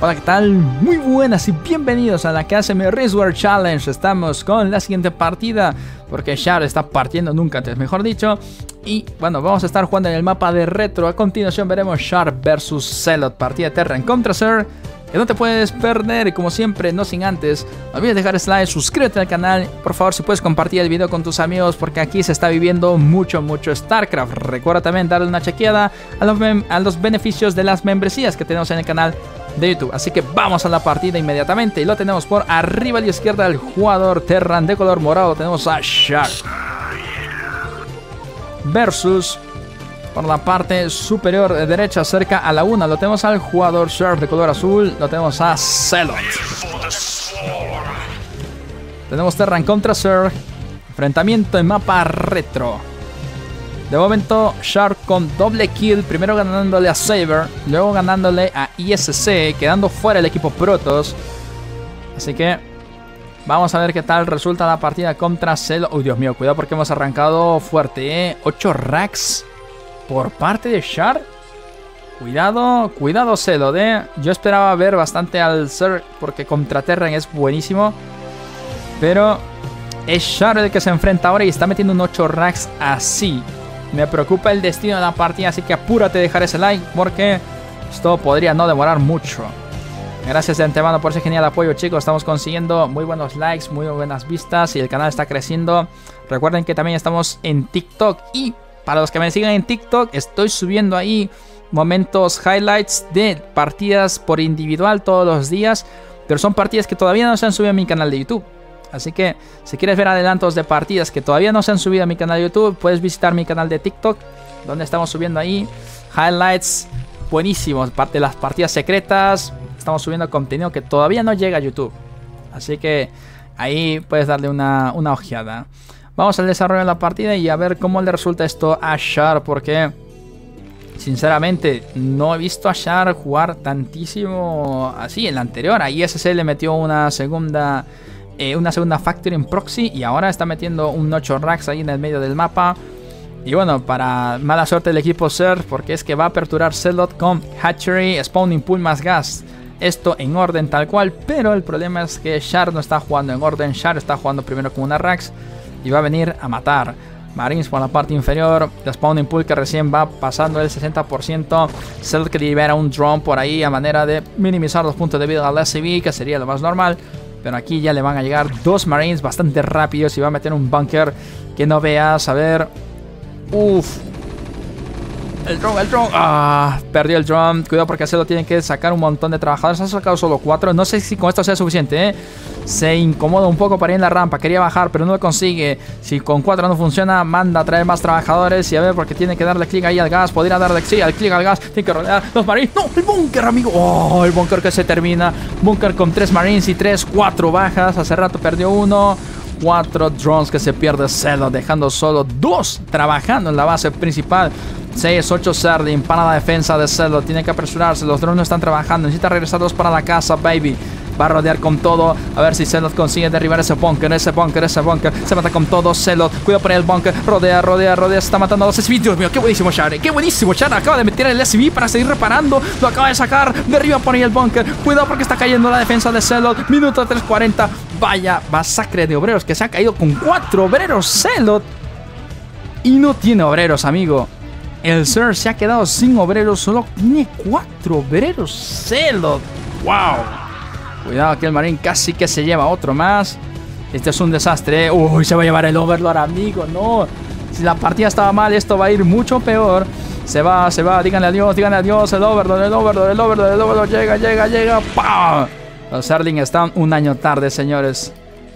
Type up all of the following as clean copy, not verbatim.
Hola, ¿qué tal? Muy buenas y bienvenidos a la KSM Racewear Challenge. Estamos con la siguiente partida porque Char está partiendo nunca antes, mejor dicho. Y bueno, vamos a estar jugando en el mapa de retro. A continuación veremos Char vs Zealot, partida de Terran contra Ser, que no te puedes perder. Y como siempre, no sin antes, no olvides dejar like, suscríbete al canal. Por favor, si puedes compartir el video con tus amigos, porque aquí se está viviendo mucho StarCraft. Recuerda también darle una chequeada a los beneficios de las membresías que tenemos en el canal de YouTube. Así que vamos a la partida inmediatamente. Y lo tenemos por arriba a la izquierda el jugador Terran de color morado. Tenemos a Char versus por la parte superior derecha, cerca a la 1, lo tenemos al jugador Char de color azul. Lo tenemos a Zealot. Tenemos Terran contra Ser. Enfrentamiento en mapa retro. De momento, Char con doble kill. Primero ganándole a Saber, luego ganándole a ISC, quedando fuera el equipo Protoss. Así que vamos a ver qué tal resulta la partida contra Zealot. Uy, Dios mío, cuidado porque hemos arrancado fuerte, ¿eh? 8 racks por parte de Char. Cuidado Zealot, ¿eh? Yo esperaba ver bastante al Ser porque contra Terran es buenísimo. Pero es Char el que se enfrenta ahora y está metiendo un 8 racks así. Me preocupa el destino de la partida, así que apúrate a dejar ese like porque esto podría no demorar mucho. Gracias de antemano por ese genial apoyo, chicos. Estamos consiguiendo muy buenos likes, muy buenas vistas y el canal está creciendo. Recuerden que también estamos en TikTok y para los que me sigan en TikTok estoy subiendo ahí momentos, highlights de partidas por individual todos los días. Pero son partidas que todavía no se han subido a mi canal de YouTube. Así que si quieres ver adelantos de partidas que todavía no se han subido a mi canal de YouTube, puedes visitar mi canal de TikTok, donde estamos subiendo ahí highlights buenísimos, parte de las partidas secretas. Estamos subiendo contenido que todavía no llega a YouTube. Así que ahí puedes darle una ojeada. Vamos al desarrollo de la partida y a ver cómo le resulta esto a Char, porque sinceramente no he visto a Char jugar tantísimo así. En la anterior a ISC le metió una segunda Factory en proxy y ahora está metiendo un 8 racks ahí en el medio del mapa. Y bueno, para mala suerte del equipo Ser, porque es que va a aperturar Zealot con Hatchery, Spawning Pool más gas. Esto en orden tal cual, pero el problema es que Char no está jugando en orden. Char está jugando primero con una racks y va a venir a matar Marines por la parte inferior. The Spawning Pool que recién va pasando el 60%. Zealot que libera un drone por ahí a manera de minimizar los puntos de vida al SCV, que sería lo más normal. Pero aquí ya le van a llegar 2 Marines bastante rápidos y va a meter un bunker que no veas. A ver. Uff. El drone. Ah, perdió el drone. Cuidado porque Zealot tiene que sacar un montón de trabajadores. Ha sacado solo 4. No sé si con esto sea suficiente, ¿eh? Se incomoda un poco para ir en la rampa. Quería bajar, pero no lo consigue. Si con 4 no funciona, manda a traer más trabajadores. Y a ver, porque tiene que darle clic ahí al gas. Podría darle clic al gas. Tiene que rodear los marines. ¡No! ¡El búnker, amigo! ¡Oh! El búnker que se termina. Búnker con 3 marines y 4 bajas. Hace rato perdió 1. 4 drones que se pierde Zealot, dejando solo 2 trabajando en la base principal. 6-8 Zerlin para la defensa de Zealot. Tiene que apresurarse. Los drones no están trabajando. Necesita regresarlos para la casa, baby. Va a rodear con todo. A ver si Zealot consigue derribar ese bunker. Se mata con todo Zealot. Cuidado por el bunker. Rodea. Se está matando a los SCV. Dios mío, qué buenísimo Char. Qué buenísimo Char. Acaba de meter el SCV para seguir reparando. Lo acaba de sacar. Derriba por ahí el bunker. Cuidado porque está cayendo la defensa de Zealot. Minuto 3:40. Vaya masacre de obreros que se ha caído con 4 obreros Zealot. Y no tiene obreros, amigo. El Ser se ha quedado sin obreros. Solo tiene 4 obreros Zealot. ¡Wow! Cuidado que el Marine casi que se lleva otro más. Este es un desastre, ¿eh? Uy, se va a llevar el Overlord, amigo. No. Si la partida estaba mal, esto va a ir mucho peor. Se va. Díganle adiós. El Overlord. Llega. ¡Pam! Los Zerling están un año tarde, señores.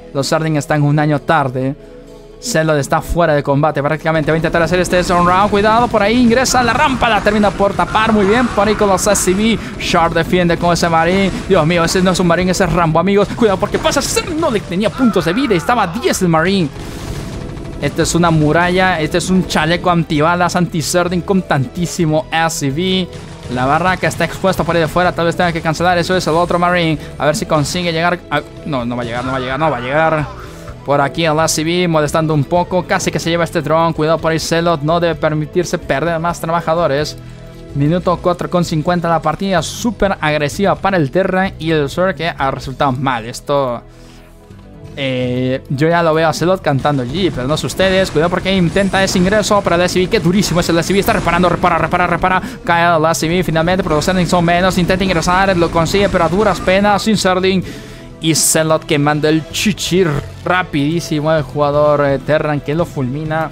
Zealot está fuera de combate prácticamente. Va a intentar hacer este zone round. Cuidado, por ahí ingresa a la rampa. La termina por tapar muy bien. Por ahí con los SCV. Char defiende con ese Marine. Dios mío, ese no es un Marine, ese es Rambo, amigos. Cuidado porque pasa. No le tenía puntos de vida. Estaba a 10 el Marine. Este es una muralla. Este es un chaleco antibalas, anti-Zerding con tantísimo SCV. La barraca está expuesta por ahí de fuera. Tal vez tenga que cancelar. Eso es el otro Marine. A ver si consigue llegar. No va a llegar. Por aquí el SCV molestando un poco. Casi que se lleva este drone. Cuidado por ahí Zealot. No debe permitirse perder más trabajadores. Minuto 4,50 la partida, súper agresiva para el Terran y el Zerg que ha resultado mal. Esto... yo ya lo veo a Celot cantando GG, pero no sé ustedes. Cuidado porque intenta ese ingreso para el SCV. Qué durísimo es el SCV. Está reparando, repara. Cae el SCV finalmente, pero los Zerglings son menos. Intenta ingresar, lo consigue, pero a duras penas. Sin Zergling. Y Celot quemando el chichi rapidísimo. El jugador Terran que lo fulmina.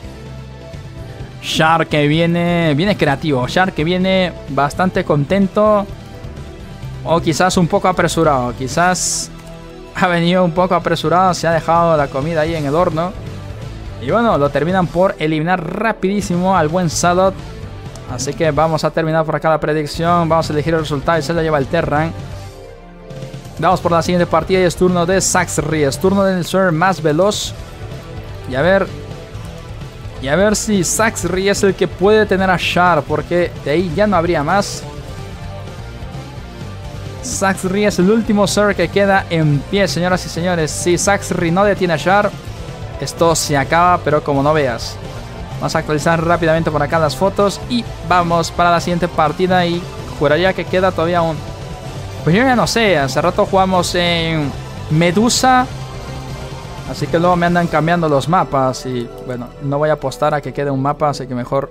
Shark que viene creativo. Shark que viene bastante contento. O quizás un poco apresurado. Quizás ha venido un poco apresurado. Se ha dejado la comida ahí en el horno. Y bueno, lo terminan por eliminar rapidísimo al buen Celot. Así que vamos a terminar por acá la predicción. Vamos a elegir el resultado y se lo lleva el Terran. Vamos por la siguiente partida y es turno de Saxri. Es turno del Zerg más veloz. Y a ver si Saxri es el que puede tener a Char, porque de ahí ya no habría más. Saxri es el último Zerg que queda en pie, señoras y señores. Si Saxri no detiene a Char, esto se acaba, pero como no veas. Vamos a actualizar rápidamente por acá las fotos y vamos para la siguiente partida. Y juraría que queda todavía un... Pues yo ya no sé, hace rato jugamos en Medusa. Así que luego me andan cambiando los mapas. Y bueno, no voy a apostar a que quede un mapa, así que mejor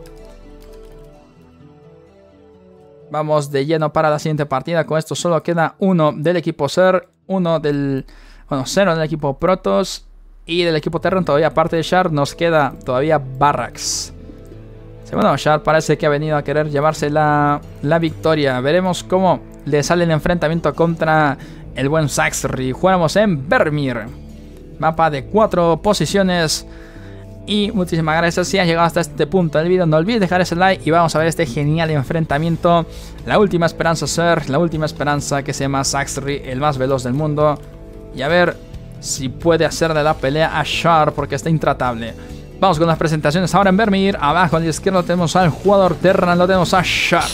vamos de lleno para la siguiente partida. Con esto solo queda uno del equipo Zerg, uno del... Bueno, 0 del equipo Protoss. Y del equipo Terran todavía, aparte de Char, nos queda todavía Barracks. Sí, bueno, Char parece que ha venido a querer llevarse la victoria. Veremos cómo le sale el enfrentamiento contra el buen Saxri. Jugamos en Vermir. Mapa de 4 posiciones. Y muchísimas gracias si has llegado hasta este punto del video. No olvides dejar ese like y vamos a ver este genial enfrentamiento. La última esperanza Zerg, la última esperanza que se llama Saxri, el más veloz del mundo. Y a ver si puede hacer de la pelea a Char, porque está intratable. Vamos con las presentaciones ahora en Vermir. Abajo a la izquierda tenemos al jugador Terran, lo tenemos a Char.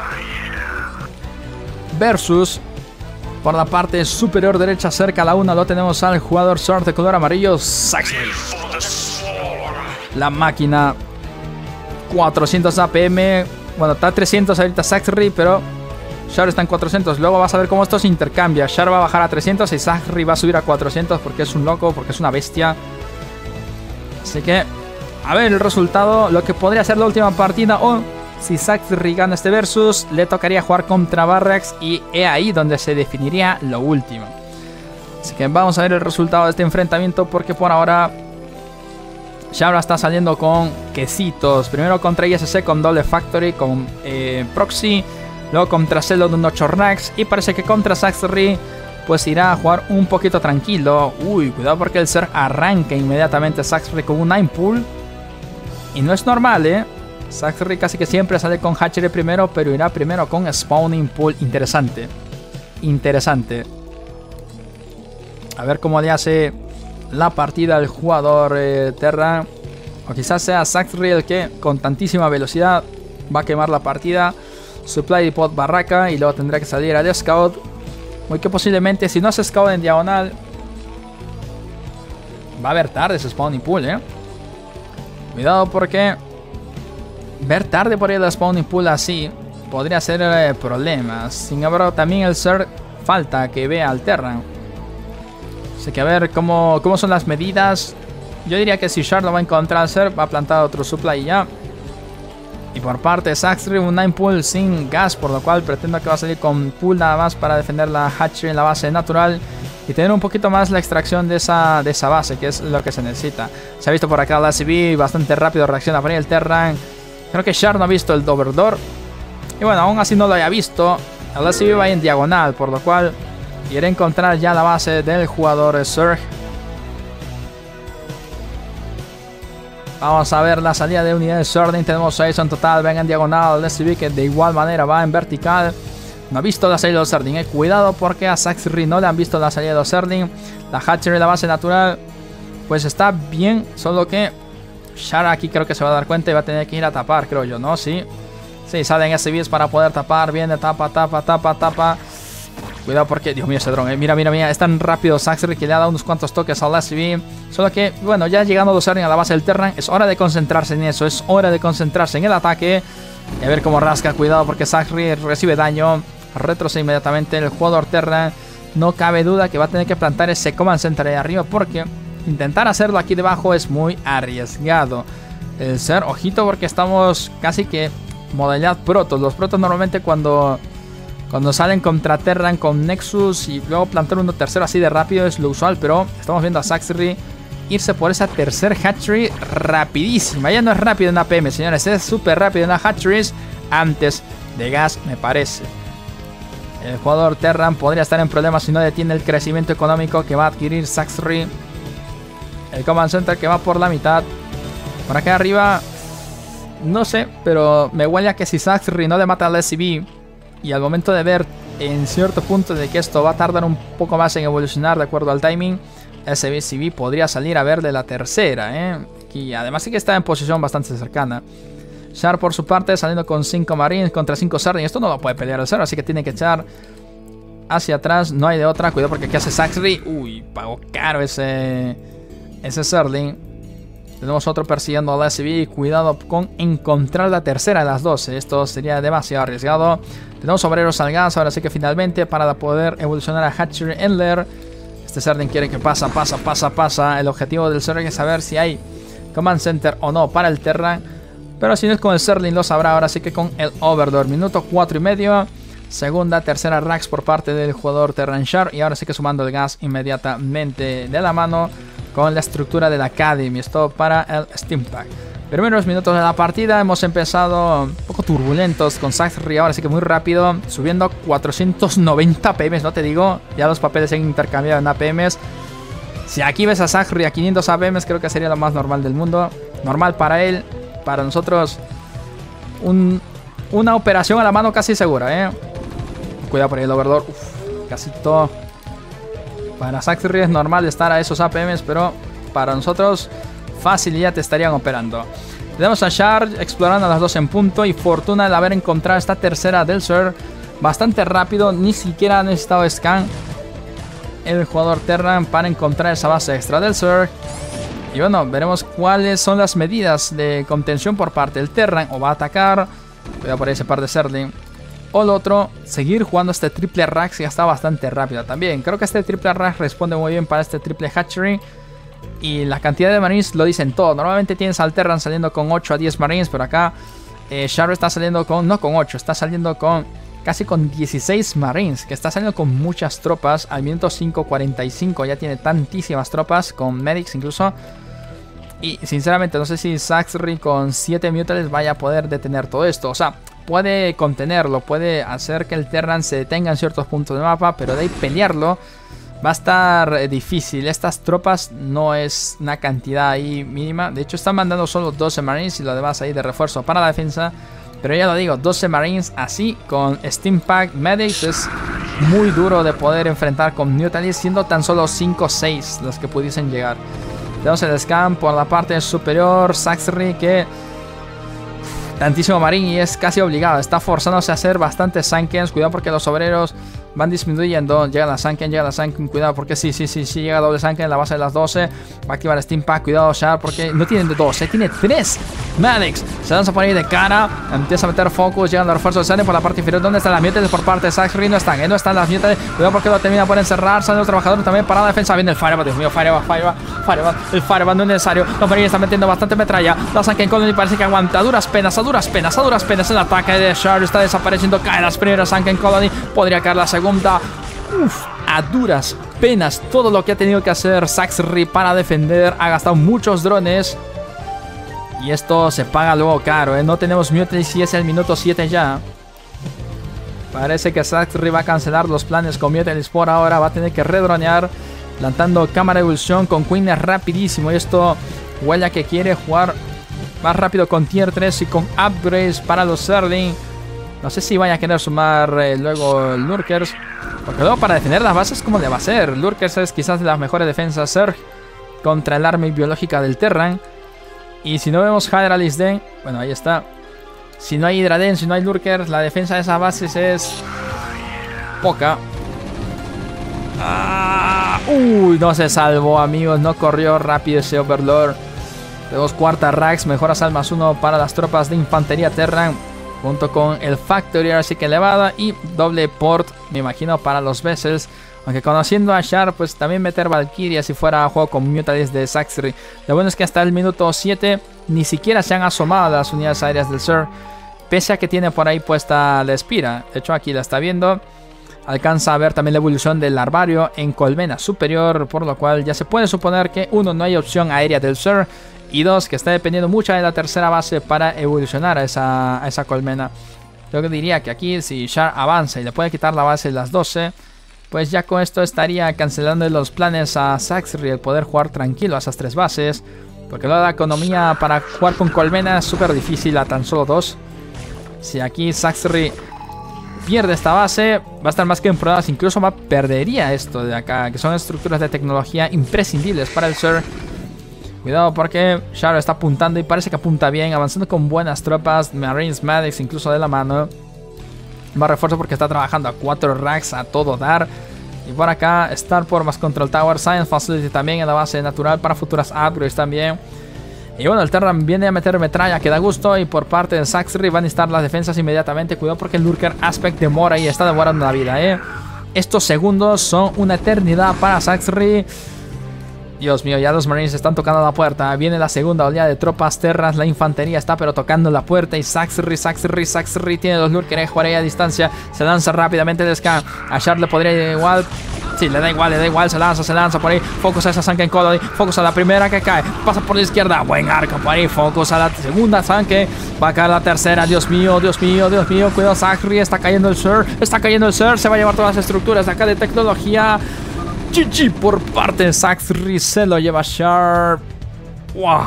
Versus... por la parte superior derecha, cerca a la 1, lo tenemos al jugador Zerg de color amarillo, Saxri. La máquina 400 APM. Bueno, está a 300 ahorita Saxri, pero Char está en 400. Luego vas a ver cómo esto se intercambia. Char va a bajar a 300 y Saxri va a subir a 400 porque es un loco, porque es una bestia. Así que, a ver el resultado, lo que podría ser la última partida. O si Saxri gana este versus, le tocaría jugar contra Barracks y es ahí donde se definiría lo último. Así que vamos a ver el resultado de este enfrentamiento, porque por ahora Shabra está saliendo con quesitos. Primero contra ISC con doble factory, con proxy. Luego contra Celot un 8 racks. Y parece que contra Saxri pues irá a jugar un poquito tranquilo. Uy, cuidado porque el Zerg arranca inmediatamente Saxri con un 9 pull. Y no es normal, Saxri casi que siempre sale con Hatchery primero, pero irá primero con Spawning Pool. Interesante. Interesante. A ver cómo le hace la partida al jugador Terran. O quizás sea Saxri el que con tantísima velocidad va a quemar la partida. Supply Depot Barraca y luego tendrá que salir al Scout. Muy que posiblemente, si no hace Scout en diagonal, va a haber tarde ese Spawning Pool, Cuidado porque ver tarde por ahí el Spawning Pool así podría ser problemas. Sin embargo, también el Zerg falta que vea al Terran. Así que a ver cómo son las medidas. Yo diría que si Char lo va a encontrar al Zerg, va a plantar otro supply y ya. Y por parte de Saxri, un 9 pull sin gas, por lo cual pretendo que va a salir con pull nada más para defender la hatchery en la base natural y tener un poquito más la extracción de esa base, que es lo que se necesita. Se ha visto por acá la CB, bastante rápido reacciona por ahí el Terran. Creo que Char no ha visto el Double Door. Y bueno, aún así no lo haya visto. El SCV va en diagonal, por lo cual iré a encontrar ya la base del jugador Zerg. Vamos a ver la salida de unidades Zerg. Tenemos 6 en total. Ven en diagonal el SCV, que de igual manera va en vertical. No ha visto la salida de los Zerg. Cuidado porque a Saxri no le han visto la salida de los Zerg. La hatchery, la base natural, pues está bien. Solo que Char aquí creo que se va a dar cuenta y va a tener que ir a tapar, creo yo, ¿no? Sí. Sí, salen SCVs para poder tapar. Viene, tapa. Cuidado porque, Dios mío, ese dron, mira, mira, mira, es tan rápido Saxry que le ha dado unos cuantos toques al SCV. Solo que, bueno, ya llegando los Zerling a la base del Terran, es hora de concentrarse en eso, es hora de concentrarse en el ataque. Y a ver cómo rasca, cuidado porque Saxry recibe daño, retrocede inmediatamente el jugador Terran. No cabe duda que va a tener que plantar ese Command Center ahí arriba porque intentar hacerlo aquí debajo es muy arriesgado. El ser, ojito porque estamos casi que modalidad protos. Los protos normalmente cuando salen contra Terran con Nexus y luego plantar uno tercero así de rápido es lo usual, pero estamos viendo a Saxry irse por esa tercer hatchery rapidísima. Ya no es rápido en APM, señores, es súper rápido en las hatcheries antes de gas, me parece. El jugador Terran podría estar en problemas si no detiene el crecimiento económico que va a adquirir Saxry. El Command Center que va por la mitad. Por acá arriba, no sé, pero me huele a que si Saxry no le mata al SCV y al momento de ver en cierto punto de que esto va a tardar un poco más en evolucionar de acuerdo al timing, SCV podría salir a ver de la tercera, y además sí que está en posición bastante cercana. Char por su parte saliendo con 5 Marines contra 5 Zerling. Esto no lo puede pelear el Zero, así que tiene que echar hacia atrás. No hay de otra. Cuidado porque aquí hace Saxry. Uy, pagó caro ese Zerling. Tenemos otro persiguiendo al SCV. Cuidado con encontrar la tercera de las 12. Esto sería demasiado arriesgado. Tenemos obreros al gas. Ahora sí que finalmente para poder evolucionar a Hatchery Endler. Este Zerling quiere que pasa. El objetivo del Zerling es saber si hay Command Center o no para el Terran. Pero si no es con el Zerling lo sabrá ahora sí que con el Overlord. Minuto 4 y medio. Segunda, tercera Rax por parte del jugador Terran Char. Y ahora sí que sumando el gas inmediatamente de la mano con la estructura del Academy. Esto para el Steampack. Primeros minutos de la partida. Hemos empezado un poco turbulentos con Saxry. Ahora sí que muy rápido. Subiendo 490 APMs, no te digo. Ya los papeles se han intercambiado en APMs. Si aquí ves a Saxry a 500 APMs, creo que sería lo más normal del mundo. Normal para él. Para nosotros, una operación a la mano casi segura, Cuidado por ahí el Overlord. Casi todo. Para Saxry es normal estar a esos APMs, pero para nosotros fácil ya te estarían operando. Tenemos a Char explorando a las 2 en punto y fortuna de haber encontrado esta tercera del Sur. Bastante rápido, ni siquiera ha necesitado scan el jugador Terran para encontrar esa base extra del Sur. Y bueno, veremos cuáles son las medidas de contención por parte del Terran. O va a atacar, cuidado por ese par de Zerling. O el otro, seguir jugando este triple Rax que está bastante rápido también. Creo que este triple Rax responde muy bien para este triple Hatchery. Y la cantidad de Marines lo dicen todo. Normalmente tienes al Terran saliendo con 8 a 10 Marines, pero acá Char está saliendo con, no con 8, está saliendo con casi con 16 Marines. Que está saliendo con muchas tropas. Al minuto 5:45 ya tiene tantísimas tropas, con medics incluso. Y sinceramente no sé si Saxry con 7 Mutants vaya a poder detener todo esto. O sea, puede contenerlo, puede hacer que el Terran se detenga en ciertos puntos del mapa, pero de ahí pelearlo va a estar difícil. Estas tropas no es una cantidad ahí mínima. De hecho están mandando solo 12 Marines y lo demás ahí de refuerzo para la defensa. Pero ya lo digo, 12 Marines así con Steampack Medics es muy duro de poder enfrentar con Mutants, siendo tan solo 5 o 6 los que pudiesen llegar. Tenemos el scan por la parte superior. Saxry que tantísimo Marine y es casi obligado. Está forzándose a hacer bastantes Sankens. Cuidado porque los obreros van disminuyendo. Llega la Sanken, cuidado porque sí, llega doble Sanken en la base de las 12. Va a activar Steampack, cuidado Char porque no tienen de 2, tiene 3 Maddox. Se lanza por ahí de cara, empieza a meter focus, llegan los refuerzos, salen por la parte inferior. ¿Dónde están las mutants por parte de Saxry? No están las mutants. Cuidado porque lo termina por encerrar. Sale el trabajador también para la defensa. Viene el Fireball, Dios mío, Fireball. El Fireball no es necesario. Los Marines están metiendo bastante metralla. La Sanken Colony parece que aguanta. A duras penas el ataque de Char está desapareciendo. Cae las primeras Sanken Colony. Podría caer la segunda. A duras penas todo lo que ha tenido que hacer Saxry para defender. Ha gastado muchos drones y esto se paga luego caro, No tenemos mutants y es el minuto 7 ya. Parece que Saxry va a cancelar los planes con mutants por ahora. Va a tener que redronear, plantando cámara de evolución con Queen rapidísimo. Y esto huele a que quiere jugar más rápido con tier 3 y con upgrades para los Zerling. No sé si vaya a querer sumar luego Lurkers, porque luego para defender las bases, ¿cómo le va a hacer? Lurkers es quizás de las mejores defensas Zerg contra el arma biológica del Terran. Y si no vemos Hydralis Den, bueno, ahí está. Si no hay Hydra Den, si no hay Lurkers, la defensa de esas bases es poca. Uy, no se salvó, amigos. No corrió rápido ese Overlord. Tenemos cuarta Rax, mejoras al +1 para las tropas de infantería Terran, junto con el Factory, así que elevada, y doble port, me imagino, para los Vessels. Aunque conociendo a Char, pues también meter Valkyria si fuera a juego con Mutalis de Saxry. Lo bueno es que hasta el minuto 7 ni siquiera se han asomado las unidades aéreas del Sur, pese a que tiene por ahí puesta la Espira. De hecho, aquí la está viendo. Alcanza a ver también la evolución del Larvario en colmena superior, por lo cual ya se puede suponer que 1, no hay opción aérea del Sur, y 2, que está dependiendo mucho de la tercera base para evolucionar a esa colmena. Yo diría que aquí, si Char avanza y le puede quitar la base de las 12, pues ya con esto estaría cancelando los planes a Saxry el poder jugar tranquilo a esas 3 bases, porque luego la economía para jugar con colmena es súper difícil a tan solo 2. Si aquí Saxry pierde esta base, va a estar más que en pruebas, incluso perdería esto de acá, que son estructuras de tecnología imprescindibles para el Sur. Cuidado porque Char está apuntando y parece que apunta bien, avanzando con buenas tropas, Marines, Medics, incluso de la mano. Más refuerzo porque está trabajando a 4 racks a todo dar. Y por acá, Starport más Control Tower, Science Facility también en la base natural para futuras upgrades también. Y bueno, el Terran viene a meter metralla que da gusto, y por parte de Saxry van a estar las defensas inmediatamente. Cuidado porque el Lurker Aspect demora y está demorando la vida, Estos segundos son una eternidad para Saxry. Dios mío, ya los Marines están tocando la puerta. Viene la segunda oleada de tropas terras. La infantería está pero tocando la puerta. Y Saxry tiene los Lurker por ahí a distancia. Se lanza rápidamente el scan. A Char le podría igual. Sí, le da igual. Se lanza por ahí. Focus a esa Sunken Colony. Focus a la primera que cae. Pasa por la izquierda. Buen arco por ahí. Focus a la segunda Sunken. Va a caer la tercera. Dios mío. Cuidado, Saxry. Está cayendo el Sur. Se va a llevar todas las estructuras de acá de tecnología. GG por parte de Saxry, se lo lleva Char. ¡Wow!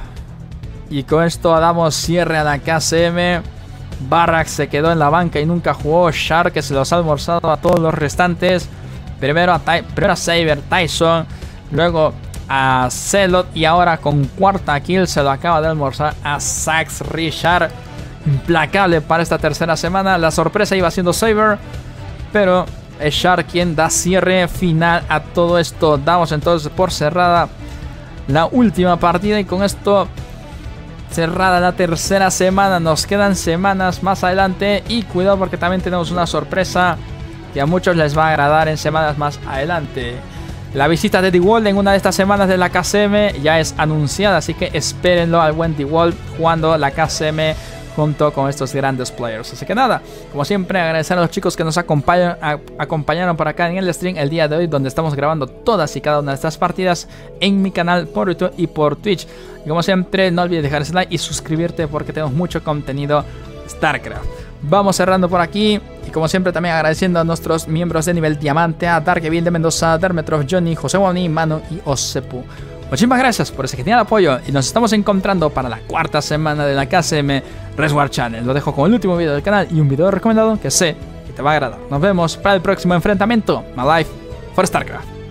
Y con esto damos cierre a la KCM. Barracks se quedó en la banca y nunca jugó. Char, que se los ha almorzado a todos los restantes. Primero a Saber, Tyson, luego a Zelot, y ahora con cuarta kill se lo acaba de almorzar a Saxry. Char, implacable para esta tercera semana. La sorpresa iba siendo Saber, pero es Char quien da cierre final a todo esto. Damos entonces por cerrada la última partida, y con esto cerrada la tercera semana. Nos quedan semanas más adelante, y cuidado porque también tenemos una sorpresa que a muchos les va a agradar en semanas más adelante. La visita de DeWalt en una de estas semanas de la KCM ya es anunciada, así que espérenlo al buen DeWalt jugando la KCM junto con estos grandes players. Así que nada, como siempre, agradecer a los chicos que nos acompañaron por acá en el stream el día de hoy, donde estamos grabando todas y cada una de estas partidas en mi canal por YouTube y por Twitch. Y como siempre, no olvides dejar ese like y suscribirte porque tenemos mucho contenido StarCraft. Vamos cerrando por aquí, y como siempre también agradeciendo a nuestros miembros de nivel diamante, a Darkevin de Mendoza, Dermetrov, Johnny, José Wani, Manu y Osepu. Muchísimas gracias por ese genial apoyo, y nos estamos encontrando para la cuarta semana de la KCM Resguard Channel. Lo dejo con el último video del canal y un video recomendado que sé que te va a agradar. Nos vemos para el próximo enfrentamiento. My life for StarCraft.